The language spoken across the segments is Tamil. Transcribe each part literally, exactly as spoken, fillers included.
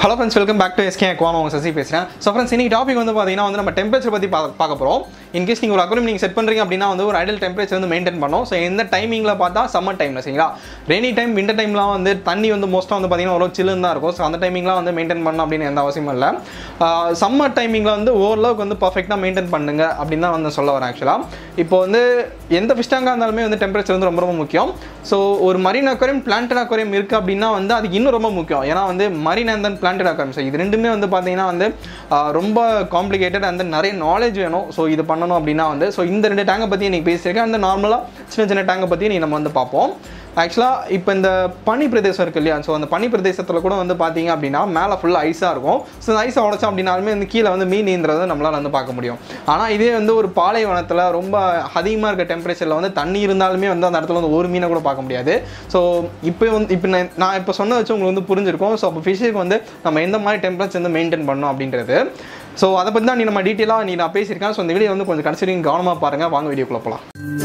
Hello friends, welcome back to S K Aquarium. I am Sasi பேசுறேன். So friends, இன்னைக்கு டாபிக் வந்து பாத்தீங்கன்னா வந்து நம்ம டெம்பரேச்சர் பத்தி பார்க்க போறோம். In case நீங்க ஒரு aquarium நீங்க செட் பண்றீங்க அப்படினா வந்து ஒரு ஐடியல் டெம்பரேச்சர் வந்து மெயின்टेन பண்ணனும். சோ எந்த டைமிங்ல பார்த்தா சம்மர் டைம்ல சரிங்களா? ரெய்னி டைம், விண்டர் டைம்லாம் வந்து தண்ணி வந்து மோஸ்டா வந்து பாத்தீங்கன்னா ஒரு சில்லுன்னு தான் இருக்கும். சோ அந்த டைமிங்ல வந்து மெயின்टेन பண்ணனும் அப்படின எந்த அவசியமும் இல்ல. சம்மர் டைமிங்ல வந்து ஓவர்லோக் வந்து பெர்ஃபெக்ட்டா மெயின்टेन பண்ணுங்க அப்படினா தான் வந்து சொல்ல வரேன் ஆக்சுவலா. இப்போ வந்து எந்த ஃபிஷ் டேங்கா இருந்தாலுமே வந்து டெம்பரேச்சர் வந்து ரொம்ப ரொம்ப முக்கியம். சோ ஒரு மரீன் அக்வாரியம், பிளான்டட் அக்வாரியம் இருக்கு அப்படினா வந்து அது இன்னும் ரொம்ப முக்கியம். ஏனா வந்து marine and then planted aquarium so இது ரெண்டுமே வந்து பாத்தீங்கன்னா வந்து ரொம்ப காம்ப்ளிகேட்டட் அண்ட் நிறைய நாலேஜ் வேணும். ஸோ இது பண்ணணும் அப்படின்னா வந்து ஸோ இந்த ரெண்டு டேங்கை பற்றி இன்னைக்கு பேசியிருக்கேன். அந்த நார்மலாக சின்ன சின்ன டேங்கை பற்றி நீ நம்ம வந்து பார்ப்போம். ஆக்சுவலாக இப்போ இந்த பனி பிரதேசம் இருக்குது இல்லையா? ஸோ அந்த பனி பிரதேசத்தில் கூட வந்து பார்த்தீங்க அப்படின்னா மேலே ஃபுல்லாக ஐஸாக இருக்கும். ஸோ அந்த ஐஸை உடச்சோம் அப்படின்னாலுமே வந்து கீழே வந்து மீன் நீந்துறதை நம்மளால் வந்து பார்க்க முடியும். ஆனால் இதே வந்து ஒரு பாலைவனத்தில் ரொம்ப அதிகமாக இருக்க டெம்பரேச்சரில் வந்து தண்ணி இருந்தாலுமே வந்து அந்த இடத்துல வந்து ஒரு மீனை கூட பார்க்க முடியாது. ஸோ இப்போ வந்து இப்போ நான் இப்போ சொன்ன வச்சு உங்களுக்கு வந்து புரிஞ்சிருக்கும். ஸோ அப்போ ஃபிஷ்ஷுக்கு வந்து நம்ம எந்த மாதிரி டெம்பரேச்சர் வந்து மெயின்டைன் பண்ணணும் அப்படின்றது. ஸோ அதை பற்றி தான் நீ நம்ம டீட்டெயிலாக நீ நான் பேசியிருக்கேன். ஸோ இந்த வீடியோ வந்து கொஞ்சம் கன்சிடரிங் கவனமாக பாருங்கள். வாங்க வீடியோக்குள்ள போகலாம்.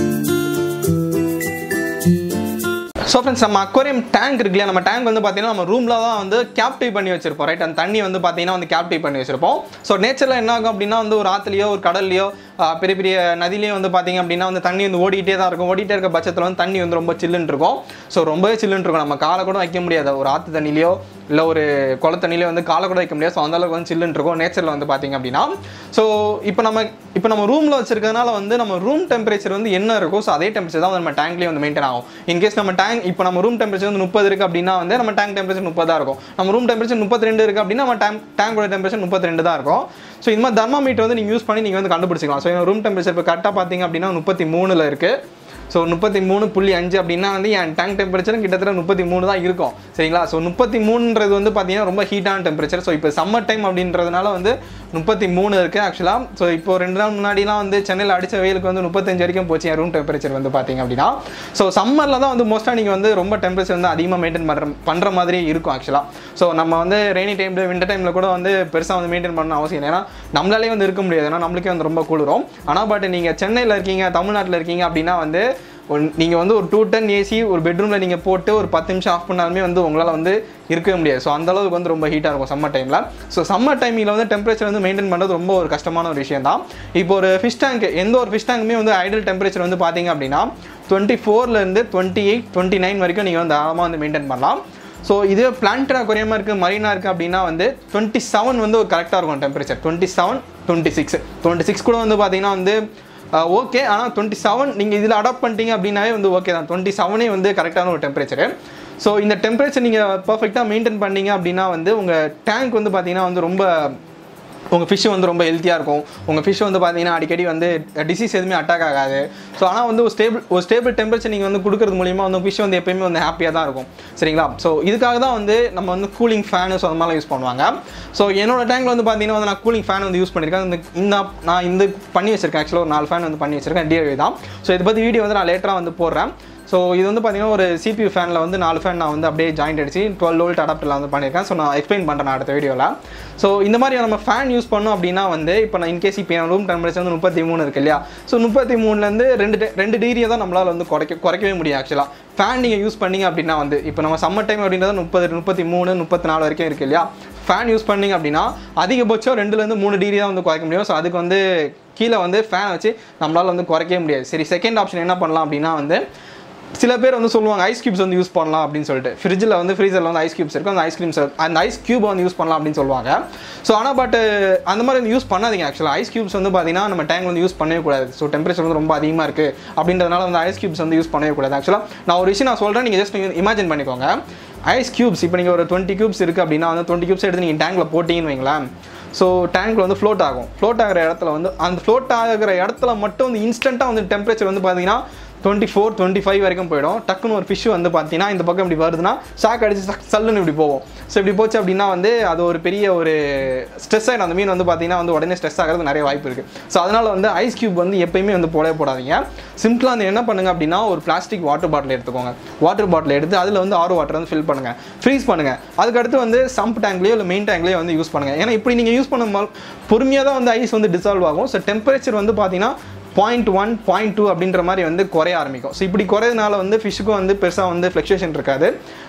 ஸோ ஃப்ரெண்ட்ஸ், நம்ம அக்வாரியம் டேங்க் இருக்கு இல்லையா? நம்ம டேங்க் வந்து பார்த்தீங்கன்னா நம்ம ரூமில் தான் வந்து கேப்டிவ் பண்ணி வச்சிருப்போம், ரைட்? அந்த தண்ணி வந்து பார்த்தீங்கன்னா வந்து கேப்டிவ் பண்ணி வச்சிருப்போம். ஸோ நேச்சரில் என்ன ஆகும் அப்படின்னா வந்து ஒரு ஆற்றுலையோ ஒரு கடல்லையோ பெரிய பெரிய நதிலையோ வந்து பார்த்தீங்க அப்படின்னா வந்து தண்ணி வந்து ஓடிட்டே தான் இருக்கும். ஓடிட்டே இருக்க பட்சத்தில் வந்து தண்ணி வந்து ரொம்ப சில்லுன்னு இருக்கும். ஸோ ரொம்பவே சில்லுன்னு இருக்கும். நம்ம காலை கூட வைக்க முடியாது ஒரு ஆற்று தண்ணிலையோ இல்லை ஒரு குள தண்ணிலையோ வந்து காலை கூட வைக்க முடியாது. ஸோ அந்தளவுக்கு வந்து சில்லுன்னு இருக்கும் நேச்சரில் வந்து பார்த்தீங்க அப்படின்னா. ஸோ இப்போ நம்ம இப்போ நம்ம ரூமில் வச்சிருக்கிறதுனால வந்து நம்ம ரூம் டெம்பரேச்சர் வந்து என்ன இருக்கும் ஸோ அதே டெம்பரேச்சர் தான் நம்ம டேங்க்லேயே வந்து மெயின்டைன் ஆகும். இன்கேஸ் நம்ம டேங்க் இப்போ நம்ம ரூம் டெம்பரேச்சர் வந்து முப்பது இருக்குது அப்படின்னா வந்து நம்ம டேங்க் டெம்பரேச்சர் முப்பதாக இருக்கும். நம்ம ரூம் டெம்பரேச்சர் முப்பத்தி ரெண்டு இருக்குது அப்படின்னா நம்ம டேங்க் டேங்கோட டெம்பரேச்சர் முப்பத்தி ரெண்டு தான் இருக்கும். ஸோ இந்த மாதிரி தெர்மாமீட்டர் வந்து நீங்கள் யூஸ் பண்ணி நீங்கள் வந்து கண்டுபிடிச்சிக்கலாம். ஸோ ரூம் டெம்பரேச்சர் இப்போ கரெக்டாக பார்த்தீங்க அப்படின்னா முப்பத்தி மூணில் இருக்குது. ஸோ முப்பத்தி மூணு புள்ளி அஞ்சு அப்படின்னா வந்து என் டேங்க் டெம்பரேச்சரும் கிட்டத்தட்ட முப்பத்தி மூணு தான் இருக்கும் சரிங்களா? ஸோ முப்பத்தி மூணுன்றது வந்து பார்த்தீங்கன்னா ரொம்ப ஹீட்டான டெம்பரேச்சர். ஸோ இப்போ சம்மர் டைம் அப்படின்றதுனால வந்து முப்பத்தி மூணு இருக்குது ஆக்சுவலாக. ஸோ இப்போ ரெண்டு நாள் முன்னாடிலாம் வந்து சென்னையில் அடித்த வெயிலுக்கு வந்து முப்பத்தஞ்சு வரைக்கும் போச்சு என் ரூம் டெம்பரேச்சர் வந்து பார்த்தீங்க அப்படின்னா. ஸோ சம்மரில் தான் வந்து மோஸ்ட்டாக நீங்கள் வந்து ரொம்ப டெம்பரேச்சர் வந்து அதிகமாக மெயின்டைன் பண்ணுற பண்ணுற மாதிரி இருக்கும் ஆக்சுவலாக. ஸோ நம்ம வந்து ரெய்னி டைமில் விண்டர் டைமில் கூட வந்து பெருசாக வந்து மெயின்டைன் பண்ண அவசியம் இல்லை. ஏன்னா நம்மளாலே வந்து இருக்க முடியாது, ஏன்னா நம்மளுக்கே வந்து ரொம்ப குளிரும். ஆனால் பட் நீங்கள் சென்னையில் இருக்கீங்க, தமிழ்நாட்டில் இருக்கீங்க அப்படின்னா வந்து நீங்கள் வந்து ஒரு டூ டென் ஏசி ஒரு பெட்ரூமில் நீங்கள் போட்டு ஒரு பத்து நிமிஷம் ஆஃப் பண்ணாலுமே வந்து உங்களால் வந்து இருக்கவே முடியாது. ஸோ அந்தளவுக்கு வந்து ரொம்ப ஹீட்டாக இருக்கும் சம்மர் டைமில். ஸோ சம்மர் டைமில் வந்து டெம்பரேச்சர் வந்து மெயின்டைன் பண்ணுறது ரொம்ப ஒரு கஷ்டமான ஒரு விஷயம் தான். இப்போ ஒரு ஃபிஷ் டேங்க், எந்த ஒரு ஃபிஷ் டேங்குமே வந்து ஐடியல் டெம்பரேச்சர் வந்து பார்த்தீங்க அப்படின்னா டுவெண்ட்டி ஃபோர்லேருந்து டுவெண்ட்டி எயிட் டுவெண்ட்டி நைன் வரைக்கும் நீங்கள் வந்து தாராளமாக வந்து மெயின்டைன் பண்ணலாம். ஸோ இதே பிளான்டட் அக்வாரியமாக இருக்குது, மரீனாக இருக்குது அப்படின்னா வந்து டுவெண்ட்டி செவன் வந்து ஒரு கரெக்டாக இருக்கும் temperature. Twenty seven twenty six twenty six கூட வந்து பார்த்தீங்கன்னா வந்து ஓகே. ஆனால் டுவெண்ட்டி செவன் நீங்கள் இதில் அடாப்ட் பண்ணிட்டீங்க அப்படின்னாவே வந்து ஓகே தான். டுவெண்ட்டி செவனே வந்து கரெக்டான ஒரு டெம்பரேச்சரு. ஸோ இந்த டெம்பரேச்சர் நீங்கள் பர்ஃபெக்டாக மெயின்டைன் பண்ணிங்க அப்படின்னா வந்து உங்கள் டேங்க் வந்து பார்த்தீங்கன்னா வந்து ரொம்ப உங்கள் ஃபிஷ் வந்து ரொம்ப ஹெல்த்தியாக இருக்கும். உங்கள் ஃபிஷ் வந்து பார்த்தீங்கன்னா அடிக்கடி வந்து டிசீஸ் எதுவுமே அட்டாக் ஆகாது. ஸோ ஆனால் வந்து ஒரு ஸ்டேபிள் ஒரு ஸ்டேபிள் டெம்பரேச்சர் நீங்கள் வந்து கொடுக்குறது மூலிமா வந்து ஃபிஷ் வந்து எப்போயுமே வந்து ஹாப்பியாக தான் இருக்கும் சரிங்களா? ஸோ இதுக்காக தான் வந்து நம்ம வந்து கூலிங் ஃபேனு ஸோ அந்த மாதிரிலாம் யூஸ் பண்ணுவாங்க. ஸோ என்னோட டேங்கில் வந்து பார்த்தீங்கன்னா வந்து நான் கூலிங் ஃபேன் வந்து யூஸ் பண்ணியிருக்கேன். இந்த இந்த நான் இந்த பண்ணி வச்சிருக்கேன் ஆக்சுவலாக ஒரு நாலு ஃபேன் வந்து பண்ணி வச்சிருக்கேன். டிஐவி தான். ஸோ இதை பற்றி வீடியோ வந்து நான் லேட்டராக வந்து போடுறேன். ஸோ இது வந்து பார்த்தீங்கன்னா ஒரு சிபியூ ஃபேனில் வந்து நாலு ஃபேன் நான் வந்து அப்படியே ஜாயிண்ட் அடிச்சு டுவெல் வோல்ட் அடாப்டரில் வந்து பண்ணியிருக்கேன். ஸோ நான் எக்ஸ்பிளைன் பண்ணுறேன் அடுத்த வீடியோவில். ஸோ இந்த மாதிரி நம்ம ஃபேன் யூஸ் பண்ணோம் அப்படின்னா வந்து இப்போ நான் இன்கேஸ் இப்போ என் ரூம் டெம்பரேச்சர் வந்து முப்பத்தி மூணு இருக்குது இல்லையா? ஸோ முப்பத்தி மூணுலேருந்து ரெண்டு ரெண்டு டிகிரியை தான் நம்மளால் வந்து குறைக்க குறைக்கவே முடியும் ஆக்சுவலாக. ஃபேன் நீங்கள் யூஸ் பண்ணிங்க அப்படின்னா வந்து இப்போ நம்ம சம்மர் டைம் அப்படின்றது முப்பது முப்பத்தி மூணு முப்பத்தி நாலு வரைக்கும் இருக்குது இல்லையா? ஃபேன் யூஸ் பண்ணிங்க அப்படின்னா அதிகபட்சம் ரெண்டுலேருந்து மூணு டிகிரி தான் வந்து குறைக்க முடியும். ஸோ அதுக்கு வந்து கீழே வந்து ஃபேன் வச்சு நம்மளால் வந்து குறைக்கவே முடியாது. சரி, செகண்ட் ஆப்ஷன் என்ன பண்ணலாம் அப்படின்னா வந்து சில பேர் வந்து சொல்லுவாங்க ஐஸ் கியூப்ஸ் வந்து யூஸ் பண்ணலாம் அப்படின்னு சொல்லிட்டு. ஃப்ரிட்ஜில் வந்து ஃப்ரீசரில் வந்து ஐஸ் கியூப்ஸ் இருக்கும், அந்த ஐஸ் கிரீம்ஸ் அந்த ஐஸ் கியூப் வந்து யூஸ் பண்ணலாம் அப்படின்னு சொல்லுவாங்க. ஸோ ஆனால் பட் அந்த மாதிரி வந்து யூஸ் பண்ணாதீங்க ஆக்சுவலாக. ஐஸ் கியூப்ஸ் வந்து பார்த்தீங்கன்னா நம்ம டேங்க் வந்து யூஸ் பண்ணவே கூடாது. ஸோ டெம்பரேச்சர் வந்து ரொம்ப அதிகமாக இருக்குது அப்படின்றதுனால வந்து ஐஸ் கியூப்ஸ் வந்து யூஸ் பண்ணவே கூடாது. ஆக்சுவலாக நான் ஒரு விஷயம் நான் சொல்கிறேன், நீங்கள் ஜஸ்ட் நீங்கள் இமேஜின் பண்ணிக்கோங்க. ஐஸ் கியூப்ஸ் இப்போ நீங்கள் ஒரு டுவெண்ட்டி கியூப்ஸ் இருக்குது அப்படின்னா வந்து டுவெண்ட்டி கியூப்ஸ் எடுத்து நீங்கள் டேங்கில் போட்டிங்கன்னு வைங்களேன். ஸோ டேங்க்கில் வந்து ஃப்ளோட் ஆகும். ஃப்ளோட் ஆகிற இடத்துல வந்து அந்த ஃப்ளோட் ஆகிற இடத்துல மட்டும் வந்து இன்ஸ்டண்ட்டாக வந்து டெம்பரேச்சர் வந்து பார்த்தீங்கன்னா டுவெண்ட்டி ஃபோர் டுவெண்ட்டி ஃபைவ் வரைக்கும் போயிடும். டக்குன்னு ஒரு ஃபிஷ் வந்து பார்த்தீங்கன்னா இந்த பக்கம் இப்படி வருதுன்னா ஷாக் அடிச்சு சல்லுன்னு இப்படி போகும். ஸோ இப்படி போச்சு அப்படின்னா வந்து அது ஒரு பெரிய ஒரு ஸ்ட்ரெஸ் ஆகிடும். அந்த மீன் வந்து பார்த்தீங்கன்னா வந்து உடனே ஸ்ட்ரெஸ் ஆகிறது நிறைய வாய்ப்பு இருக்குது. ஸோ அதனால் வந்து ஐஸ் கியூப் வந்து எப்பயுமே வந்து போடவே போடாதீங்க. சிம்பிளாக வந்து என்ன பண்ணுங்கள் அப்படின்னா ஒரு பிளாஸ்டிக் வாட்டர் பாட்டில் எடுத்துக்கோங்க. வாட்டர் பாட்டில் எடுத்து அதில் வந்து ஆரோ வாட்டர் வந்து ஃபில் பண்ணுங்கள், ஃப்ரீஸ் பண்ணுங்கள். அதுக்கடுத்து வந்து சம்ப் டேங்க்லேயோ இல்லை மெயின் டேங்க்லேயோ வந்து யூஸ் பண்ணுங்கள். ஏன்னா இப்படி நீங்கள் யூஸ் பண்ணும்போது பொறுமையாக தான் வந்து ஐஸ் வந்து டிசால்வ் ஆகும். ஸோ டெம்பரேச்சர் வந்து பார்த்தீங்கன்னா பாயிண்ட் ஒன் பாயிண்ட் டூ அப்படின்ற மாதிரி வந்து குறைய ஆரம்பிக்கும். ஸோ இப்படி குறையதுனால வந்து ஃபிஷ்ஷுக்கும் வந்து பெருசாக வந்து ஃப்ளக்சுவேஷன் இருக்காது.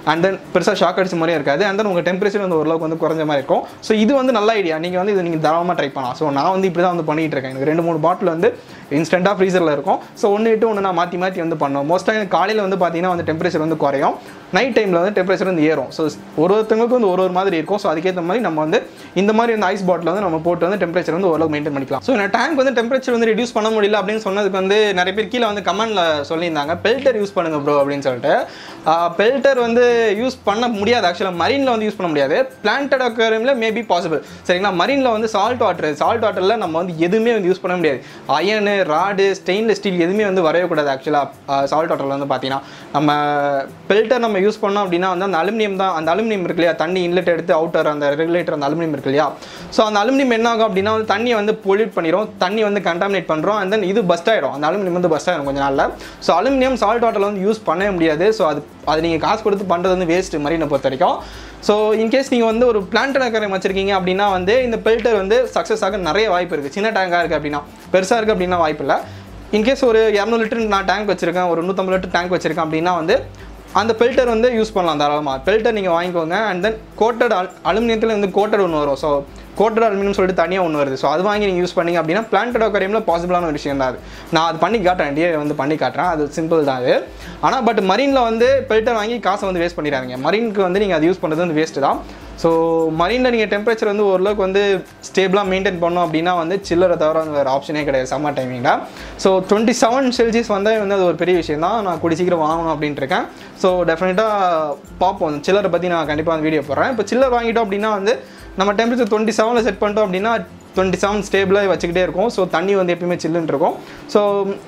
அண்ட் தென் பெருசாக ஷாக் அடிச்ச மாதிரியும் இருக்காது அண்ட் தென் உங்கள் டெம்பரேச்சர் வந்து ஓரளவுக்கு வந்து குறைஞ்ச மாதிரி இருக்கும் ஸோ இது வந்து நல்ல ஐடியா நீங்கள் வந்து இது நீங்கள் தாராளமாக ட்ரை பண்ணலாம் ஸோ நான் வந்து இப்படி தான் வந்து பண்ணிகிட்டு இருக்கேன் எனக்கு ரெண்டு மூணு பாட்டில் வந்து இன்ஸ்டண்ட்டாக ஃப்ரீசரில் இருக்கும் ஸோ ஒன்று விட்டு ஒன்று நான் மாற்றி மாற்றி வந்து பண்ணுவோம் மோஸ்ட்டாக எனக்கு காலையில் வந்து பார்த்தீங்கன்னா வந்து டெம்பரேச்சர் வந்து குறையும் நைட் டைமில் வந்து டெம்பரேச்சர் வந்து ஏறும் ஸோ ஒரு ஒருத்தவங்களுக்கு வந்து ஒரு ஒரு மாதிரி இருக்கும் ஸோ அதுக்கேற்ற மாதிரி நம்ம வந்து இந்த மாதிரி வந்து ஐஸ் பாட்டில் வந்து நம்ம போட்டு வந்து டெம்பரேச்சர் வந்து ஓரளவு மெயின்டைன் பண்ணிக்கலாம் ஸோ இந்த டேங்க் வந்து டெம்பரேச்சர் வந்து ரெடியூஸ் பண்ண முடியல அப்படின்னு சொன்னதுக்கு வந்து நிறைய பேர் கீழே வந்து கமெண்ட்டில் சொல்லியிருந்தாங்க பெல்டர் யூஸ் பண்ணுங்க ப்ரோ அப்படின்னு சொல்லிட்டு பெல்டர் வந்து யூஸ் பண்ண முடியாது ஆக்சுவலாக மரீனில் வந்து யூஸ் பண்ண முடியாது பிளான்டட் அக்வேரியமில் மேபி பாசிபிள் சரிங்களா மரீனில் வந்து சால்ட் வாட்டர் சால்ட் வாட்டரில் நம்ம வந்து எதுவுமே வந்து யூஸ் பண்ண முடியாது அயனு ராடு ஸ்டெயின்லெஸ் ஸ்டீல் எதுவுமே வந்து வரையக்கூடாது ஆக்சுவலாக சால்ட் வாட்டரில் வந்து பார்த்தீங்கன்னா நம்ம பெல்டர் நம்ம யூஸ் பண்ணோம் அப்படின்னா வந்து அந்த அலுமினியம் தான் அந்த அலுமினியம் இருக்கு இல்லையா தண்ணி இன்லெட் எடுத்து அவுட்டர் அந்த ரெகுலேட்டர் அந்த அலுமினியம் இருக்கு இல்லையா ஸோ அந்த அலுமினியம் என்ன ஆகும் அப்படின்னா வந்து தண்ணியை வந்து பொல்யூட் பண்ணிடும் தண்ணி வந்து கண்டாமினேட் பண்ணுறோம் அண்ட் தென் இது பஸ்ட் ஆகிடும் அந்த அலுமினியம் வந்து பஸ்ட் ஆகிடும் கொஞ்சம் நாளில் ஸோ அலுமினியம் சால்ட் வாட்டரில் வந்து யூஸ் பண்ணவே முடியாது ஸோ அது அது நீங்கள் காசு கொடுத்து பண்ணுறது வந்து வேஸ்ட்டு மரீனை பொறுத்த வரைக்கும் ஸோ இன்கேஸ் நீங்கள் வந்து ஒரு பிளான்டட் அக்வேரியம் வச்சிருக்கீங்க அப்படின்னா வந்து இந்த பெல்டர் வந்து சக்ஸஸ் ஆக நிறைய வாய்ப்பு இருக்குது சின்ன டேங்காக இருக்குது அப்படின்னா பெருசாக இருக்குது அப்படின்னா வாய்ப்பு இல்லை இன்கேஸ் ஒரு இரநூறு லிட்டர் நான் டேங்க் வச்சிருக்கேன் ஒரு நூற்றம்பது லிட்டர் டேங்க் வச்சிருக்கேன் அப்படின்னா வந்து அந்த பெல்டர் வந்து யூஸ் பண்ணலாம் தாராளமாக பெல்டர் நீங்கள் வாங்கிக்கோங்க அண்ட் தென் கோட்டட் அல் அலுமினியத்தில் வந்து கோட்டட் ஒன்று வரும் ஸோ கோட்டட் அலுமினியம் சொல்லிட்டு தனியாக ஒன்று வருது ஸோ அது வாங்கி நீங்கள் யூஸ் பண்ணிங்க அப்படின்னா பிளான்டட் அக்வேரியமில் பாசிபிளான ஒரு விஷயம் தான் அது நான் அது பண்ணி காட்டுறேன் டிஏ வந்து பண்ணி காட்டுறேன் அது சிம்பிள் தான் அது ஆனால் பட் மரீனில் வந்து பெல்டர் வாங்கி காசை வந்து வேஸ்ட் பண்ணிடாதீங்க மரீனுக்கு வந்து நீங்கள் அது யூஸ் பண்ணுறது வந்து வேஸ்ட்டு தான் ஸோ மரீனில் நீங்கள் டெம்பரேச்சர் வந்து ஓரளவுக்கு வந்து ஸ்டேபிளாக மெயின்டைன் பண்ணோம் அப்படின்னா வந்து சில்லரை தவிர அந்த வேறு ஆப்ஷனே கிடையாது சம்மர் டைமிங்கில் ஸோ டுவெண்ட்டி செவன் செல்சியஸ் வந்தால் வந்து அது ஒரு பெரிய விஷயம் தான் நான் கூடி சீக்கிரம் வாங்கணும் அப்படின்ட்டு இருக்கேன் ஸோ டெஃபினட்டாக பார்ப்போம் சில்லரை பற்றி நான் கண்டிப்பாக அந்த வீடியோ போடுறேன் இப்போ சில்லர் வாங்கிட்டோம் அப்படின்னா வந்து நம்ம டெம்பரேச்சர் டுவெண்ட்டி செவனில் செட் பண்ணிட்டோம் அப்படின்னா டுவெண்ட்டி செவன் ஸ்டேபிளாக வச்சுக்கிட்டே இருக்கும் ஸோ தண்ணி வந்து எப்பயுமே சில்லுன்னு இருக்கும் ஸோ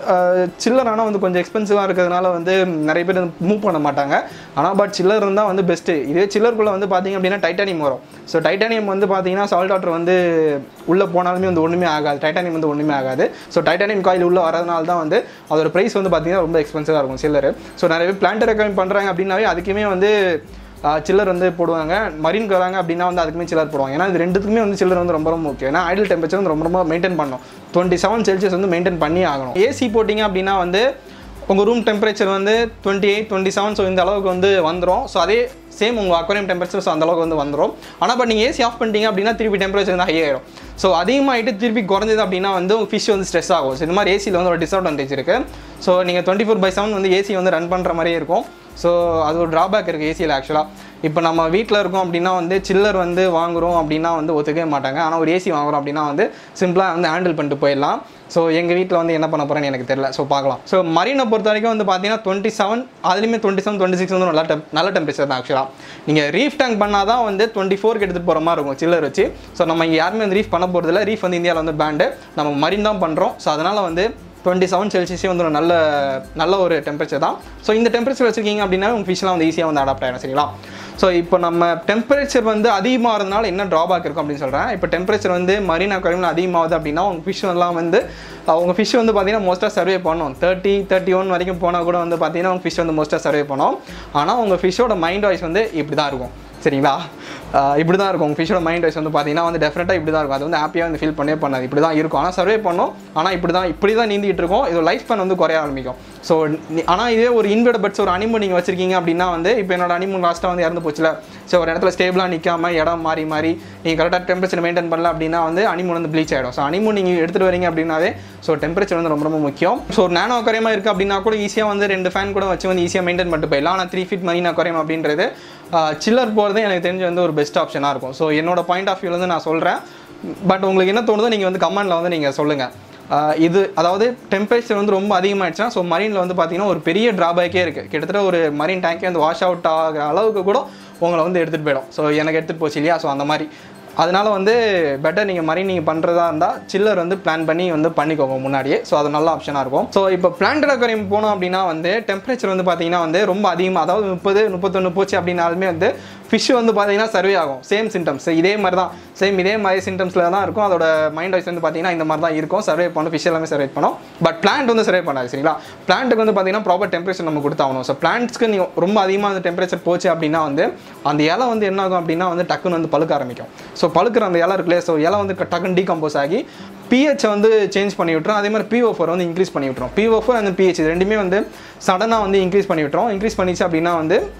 சில்லர் ஆனால் வந்து கொஞ்சம் எக்ஸ்பென்சிவாக இருக்கிறதுனால வந்து நிறைய பேர் மூவ் பண்ண மாட்டாங்க ஆனால் பட் சில்லர் இருந்தால் வந்து பெஸ்ட்டு இதே சில்லருக்குள்ளே வந்து பார்த்திங்க அப்படின்னா டைட்டானியம் வரும் ஸோ டைட்டானியம் வந்து பார்த்தீங்கன்னா சால்ட் வாட்டர் வந்து உள்ளே போனாலுமே வந்து ஒன்றுமே ஆகாது டைட்டானியம் வந்து ஒன்றுமே ஆகாது ஸோ டைட்டானியம் காயில் உள்ளே வரதுனால தான் வந்து அதோட ப்ரைஸ் வந்து பார்த்திங்கன்னா ரொம்ப எக்ஸ்பென்சிவாக இருக்கும் சில்லர் ஸோ நிறைய பேர் பிளான்ட் ரெக்கமெண்ட் பண்ணுறாங்க அப்படின்னாவே அதுக்குமே வந்து சில்லர் வந்து போடுவாங்க மரீனுக்கு வராங்க அப்படின்னா வந்து அதுக்குமே சில்லர் போடுவாங்க ஏன்னா இது ரெண்டுத்துக்குமே வந்து சில்லர் வந்து ரொம்ப ரொம்ப முக்கியம் ஏன்னா ஐடியல் டெம்பரேச்சர் வந்து ரொம்ப ரொம்ப மெயின்டைன் பண்ணணும் டுவெண்ட்டி செவன் செல்சியஸ் வந்து மெயின்டைன் பண்ணி ஆகணும் ஏசி போட்டிங்க அப்படின்னா வந்து உங்கள் ரூம் டெம்பரேச்சர் வந்து twenty eight twenty seven so இந்த அளவுக்கு வந்து வந்துடும் ஸோ அதே சேம் உங்கள் அக்வேரியம் டெம்பரேச்சர் ஸோ அந்த அளவுக்கு வந்து வந்துடும் ஆனால் பட் நீங்கள் ஏசி ஆஃப் பண்ணிட்டீங்க அப்படின்னா திருப்பி டெம்பரேச்சர் வந்து ஹை ஆகிடும் ஸோ அதிகமாகிட்டு திருப்பி குறைஞ்சது அப்படின்னா வந்து உங்கள் ஃபிஷ் வந்து ஸ்ட்ரெஸ் ஆகும் ஸோ இந்த மாதிரி ஏசியில் வந்து ஒரு டிஸ்அட்வான்டேஜ் இருக்குது ஸோ நீங்கள் டுவெண்ட்டி ஃபோர் பை செவன் வந்து ஏசி வந்து ரன் பண்ணுற மாதிரியே இருக்கும் ஸோ அது ஒரு ட்ராபேக் இருக்குது ஏசியில் ஆக்சுவலாக இப்போ நம்ம வீட்டில் இருக்கோம் அப்படின்னா வந்து சில்லர் வந்து வாங்குகிறோம் அப்படின்னா வந்து ஒத்துக்கவே மாட்டாங்க ஆனால் ஒரு ஏசி வாங்குகிறோம் அப்படின்னா வந்து சிம்பிளாக வந்து ஹேண்டில் பண்ணிட்டு போயிடலாம் ஸோ எங்கள் வீட்டில் வந்து என்ன பண்ண போகிறேன்னு எனக்கு தெரியல ஸோ பார்க்கலாம் ஸோ மரீனை பொறுத்த வரைக்கும் வந்து பார்த்தீங்கன்னா டுவெண்ட்டி செவன் அதுலேயுமே டுவெண்ட்டி செவன் டுவெண்ட்டி சிக்ஸ் வந்து நல்ல டெம் நல்ல டெம்பரேச்சர் தான் ஆக்சுவலாக நீங்கள் ரீஃப் டேங்க் பண்ணால் தான் வந்து டுவெண்ட்டி ஃபோருக்கு எடுத்துகிட்டு போகிற மாதிரி இருக்கும் சில்லர் வச்சு ஸோ நம்ம இங்கே யாருமே வந்து ரீஃப் பண்ண போகிறதில்ல ரீஃப் வந்து இந்தியாவில் வந்து பேண்டு நம்ம மரீன் தான் பண்ணுறோம் ஸோ அதனால் வந்து டுவெண்ட்டி செவன் செல்சியஸே வந்து ஒரு நல்ல நல்ல ஒரு டெம்பரேச்சர் தான் ஸோ இந்த டெம்பரேச்சர் வச்சுருக்கீங்க அப்படின்னா உங்கள் ஃபிஷ்லாம் வந்து ஈஸியாக வந்து அடாப்ட் ஆகிடும் சரிங்களா ஸோ இப்போ நம்ம டெம்பரேச்சர் வந்து அதிகமாகிறதுனால என்ன ட்ராபேக் இருக்கும் அப்படின்னு சொல்கிறேன் இப்போ டெம்பரேச்சர் வந்து மரீன் அக்வேரியமில் அதிகமாகுது அப்படின்னா உங்கள் ஃபிஷ் எல்லாம் வந்து உங்கள் ஃபிஷ் வந்து பார்த்தீங்கன்னா மோஸ்ட்டாக சர்வே பண்ணணும் தேர்ட்டி தேர்ட்டி ஒன் வரைக்கும் போனால் கூட வந்து பார்த்தீங்கன்னா உங்கள் ஃபிஷ் வந்து மோஸ்ட்டாக சர்வே பண்ணோம் ஆனால் உங்கள் ஃபிஷ்ஷோட மைண்ட் வாய்ஸ் வந்து இப்படி தான் இருக்கும் சரிங்களா இப்படி தான் இருக்கும் உங்கள் ஃபிஷ்ஷோட மைண்ட் வைஸ் வந்து பார்த்தீங்கன்னா வந்து டெஃபினட்டாக இப்படி தான் இருக்கும் அது வந்து ஹாப்பியாக வந்து ஃபீல் பண்ணவே பண்ணாது இப்படி தான் இருக்கும் ஆனால் சர்வே பண்ணோம் ஆனால் இப்படி தான் இப்படி தான் நீந்திட்டு இருக்கும் இது லைஃப் ஸ்பேன் வந்து குறைய ஆரம்பிக்கும் ஸோ ஆனால் இதே ஒரு இன்வெர்ட் பட்ஸ் ஒரு அனிமூன் நீங்கள் வச்சிருக்கீங்க அப்படின்னா வந்து இப்போ என்னோட அனிமூன் லாஸ்ட்டாக வந்து இறந்து போச்சுல ஸோ ஒரு இடத்துல ஸ்டேபிளாக நிற்காம இடம் மாறி மாறி நீங்கள் கரெக்டாக டெம்பரேச்சர் மெயின்டைன் பண்ணல அப்படின்னா வந்து அனிமூன் வந்து ப்ளீச் ஆகிடும் ஸோ அனிமூன் நீங்கள் எடுத்துகிட்டு வரீங்க அப்படின்னாவே ஸோ டெம்பரேச்சர் வந்து ரொம்ப ரொம்ப முக்கியம் ஸோ ஒரு நானோ அக்வேரியமாக இருக்குது அப்படின்னா கூட ஈஸியாக வந்து ரெண்டு ஃபேன் கூட வச்சு வந்து ஈஸியாக மெயின்டைன் பண்ணிட்டு போயிடலாம் ஆனால் த்ரீ ஃபீட் மரீன் அக்வேரியம் அப்படின்றது சில்லர் போகிறது எனக்கு தெரிஞ்சு வந்து ஒரு பெஸ்ட் ஆப்ஷனாக இருக்கும் ஸோ என்னோட பாயிண்ட் ஆஃப் வியூலேருந்து நான் சொல்கிறேன் பட் உங்களுக்கு என்ன தோணுதோ நீங்கள் வந்து கமெண்டில் வந்து நீங்கள் சொல்லுங்கள் இது அதாவது டெம்பரேச்சர் வந்து ரொம்ப அதிகமாகிடுச்சுன்னா ஸோ மரீனில் வந்து பார்த்தீங்கன்னா ஒரு பெரிய ட்ராபேக்கே இருக்குது கிட்டத்தட்ட ஒரு மரீன் டேங்கே வந்து வாஷ் அவுட் ஆகிற அளவுக்கு கூட உங்களை வந்து எடுத்துகிட்டு போயிடும் ஸோ எனக்கு எடுத்துகிட்டு போச்சு இல்லையா ஸோ அந்த மாதிரி அதனால் வந்து பெட்டர் நீங்கள் மரீன் நீங்கள் பண்ணுறதா இருந்தால் சில்லர் வந்து பிளான் பண்ணி வந்து பண்ணிக்கோங்க முன்னாடியே ஸோ அது நல்ல ஆப்ஷனாக இருக்கும் ஸோ இப்போ பிளான்டட் அக்வேரியம் போனோம் அப்படின்னா வந்து டெம்பரேச்சர் வந்து பார்த்தீங்கன்னா வந்து ரொம்ப அதிகமாக அதாவது முப்பது முப்பத்தொன்று போச்சு அப்படின்னாலுமே வந்து ஃபிஷ் வந்து பார்த்தீங்கன்னா சர்வே ஆகும் சேம் சிம்டம்ஸ் இதே மாதிரி தான் சேம் இதே மாதிரி சிம்டம்ஸில் தான் இருக்கும் அதோட மைண்ட் வைஸ் வந்து பார்த்தீங்கன்னா இந்த மாதிரி தான் இருக்கும் சர்வே பண்ணும் ஃபிஷ் எல்லாமே சர்வே பண்ணும் பட் பிளான்ட் வந்து சர்வே பண்ணாது சரிங்களா பிளான்ட்டுக்கு வந்து பார்த்தீங்கன்னா ப்ராப்பர் டெம்பரேச்சர் நம்ம கொடுத்தாகணும் ஸோ பிளான்ட்ஸ்க்கு நீங்கள் ரொம்ப அதிகமாக அந்த டெம்பரேச்சர் போச்சு அப்படின்னா வந்து அந்த இலை வந்து என்ன ஆகும் அப்படின்னா வந்து டக்குன்னு வந்து பழுக்க ஆரம்பிக்கும் ஸோ பழுக்கிற அந்த இலை இருக்குல்லையே ஸோ இலை வந்து டக்குன்னு டீகம்போஸ் ஆகி பிஹெச் வந்து சேஞ்ச் பண்ணி விட்டுரும் அதே மாதிரி பிஓ ஃபோர் வந்து இன்க்ரீஸ் பண்ணி விட்டுரும் பிஓ ஃபோர் அந்த பிஹெச் இது ரெண்டுமே வந்து சடனாக வந்து இன்க்ரீஸ் பண்ணி விட்டுரும் இன்க்ரீஸ் பண்ணிச்சு அப்படின்னா வந்து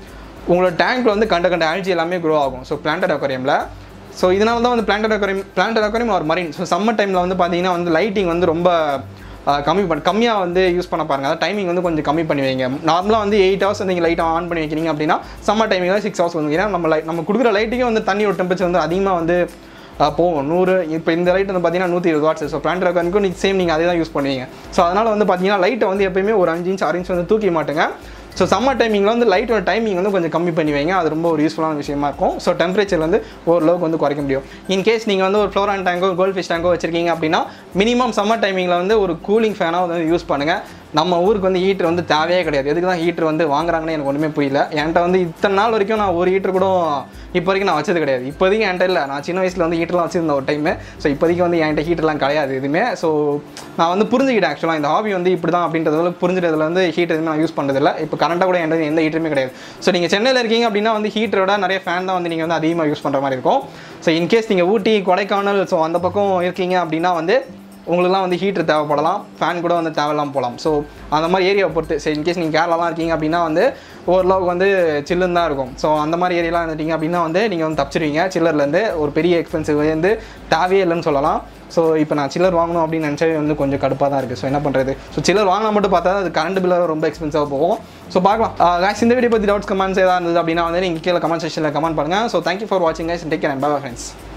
உங்களோட டேங்க்கில் வந்து கண்ட கண்ட ஆல்ஜி எல்லாமே க்ரோ ஆகும். ஸோ பிளான்டட் அக்வாரியமில் ஸோ இதனால தான் வந்து பிளான்டட் அக்வாரியம் பிளான்டட் அக்வாரியம் ஒரு மரீன். ஸோ சம்மர் டைமில் வந்து பார்த்தீங்கன்னா வந்து லைட்டிங் வந்து ரொம்ப கம்மி பண்ண கம்மியாக வந்து யூஸ் பண்ண பாருங்கள். அதாவது டைமிங் வந்து கொஞ்சம் கம்மி பண்ணி வைங்க. நார்மலாக வந்து எயிட் ஹவர்ஸ் நீங்கள் லைட்டாக ஆன் பண்ணி வைக்கிறீங்க அப்படின்னா சம்மர் டைமிங்கில் சிக்ஸ் ஹவர்ஸ் வந்து ஏன்னா நம்ம லைட் நம்ம கொடுக்குற லைட்டுக்கும் வந்து தண்ணியோட டெம்பரேச்சர் வந்து அதிகமாக வந்து போகும். நூறு இப்போ இந்த லைட் வந்து பார்த்தீங்கன்னா நூற்றி இருபது வாட்ஸ். ஸோ பிளான்டட் அக்வாரியமுக்கும் நீங்கள் சேம் நீங்கள் அதே தான் யூஸ் பண்ணுவீங்க. ஸோ அதனால் வந்து பார்த்தீங்கன்னா லைட்டை வந்து எப்பயுமே ஒரு அஞ்சு இன்ச் ஆறு இன்ச் வந்து தூக்கி மாட்டுங்க. ஸோ சம்மர் டைமிங்கில் வந்து லைட்டோட டைமிங் வந்து கொஞ்சம் கம்மி பண்ணி வைங்க. அது ரொம்ப ஒரு யூஸ்ஃபுல்லான விஷயமா இருக்கும். ஸோ டெம்பரேச்சர் வந்து ஓரளவுக்கு வந்து குறைக்க முடியும். இன்கேஸ் நீங்கள் வந்து ஒரு ஃப்ளோரான் டேங்கோ கோல்ட் ஃபிஷ் டேங்கோ வச்சிருக்கீங்க அப்படின்னா மினிமம் சம்மர் டைமிங்கில் வந்து ஒரு கூலிங் ஃபேனாக வந்து யூஸ் பண்ணுங்கள். நம்ம ஊருக்கு வந்து ஹீட்டர் வந்து தேவையே கிடையாது. எதுக்கு தான் ஹீட்டர் வந்து வாங்குறாங்கன்னு எனக்கு ஒன்றுமே புரியல. என்கிட்ட வந்து இத்தனை நாள் வரைக்கும் நான் ஒரு ஹீட்டர் கூட இப்போ வரைக்கும் நான் வச்சது கிடையாது. இப்போதைக்கு என்கிட்ட இல்லை. நான் சின்ன வயசில் வந்து ஹீட்டர்லாம் வச்சுருந்தேன் ஒரு டைமு. ஸோ இப்போதைக்கு வந்து என்கிட்ட ஹீட்டர்லாம் கிடையாது எதுவுமே. ஸோ நான் வந்து புரிஞ்சுக்கிட்டேன் ஆக்சுவலாக இந்த ஹாபி வந்து இப்படி தான் அப்படின்றதுல புரிஞ்சுக்கிறதுல வந்து ஹீட்டர் எதுவுமே நான் யூஸ் பண்ணுறதில்லை. இப்போ கரண்ட்டாக கூட என்கிட்ட எந்த ஹீட்டருமே கிடையாது. ஸோ நீங்கள் சென்னையில் இருக்கீங்க அப்படின்னா வந்து ஹீட்டரோட நிறைய ஃபேன் தான் வந்து நீங்கள் வந்து அதிகமாக யூஸ் பண்ணுற மாதிரி இருக்கும். ஸோ இன்கேஸ் நீங்கள் ஊட்டி கொடைக்கானல் ஸோ அந்த பக்கம் இருக்கீங்க அப்படின்னா வந்து உங்களுக்குலாம் வந்து ஹீட்டர் தேவைப்படலாம். ஃபேன் கூட வந்து தேவையில்லாமல் போகலாம். ஸோ அந்த மாதிரி ஏரியாவை பொறுத்து சரி இன்கேஸ் நீங்கள் கேரளாலாம் இருக்கீங்க அப்படின்னா வந்து ஓரளவுக்கு வந்து சில்லுன்னு தான் இருக்கும். ஸோ அந்த மாதிரி ஏரியாலாம் இருந்துட்டீங்க அப்படின்னா வந்து நீங்கள் வந்து தப்பிச்சிருவீங்க. சில்லர்லேருந்து ஒரு பெரிய எக்ஸ்பென்சிவ் வந்து தேவையே இல்லைன்னு சொல்லலாம். ஸோ இப்போ நான் சில்லர் வாங்கணும் அப்படின்னு நினச்சாவே வந்து கொஞ்சம் கடுப்பாக தான் இருக்குது. ஸோ என்ன பண்ணுறது? ஸோ சில்லர் வாங்கினா மட்டும் பார்த்தா அது கரண்ட் பில்லாக ரொம்ப எக்ஸ்பென்சிவாக போகும். ஸோ பார்க்கலாம். guys இந்த வீடியோ பற்றி டவுட்ஸ் கமெண்ட்ஸ் ஏதாவது இருந்தது அப்படின்னா வந்து நீங்கள் கீழே கமெண்ட் செக்ஷனில் கமெண்ட் பண்ணுங்கள். ஸோ தேங்க்யூ ஃபார் வாட்சிங் guys. Take care and bye bye friends.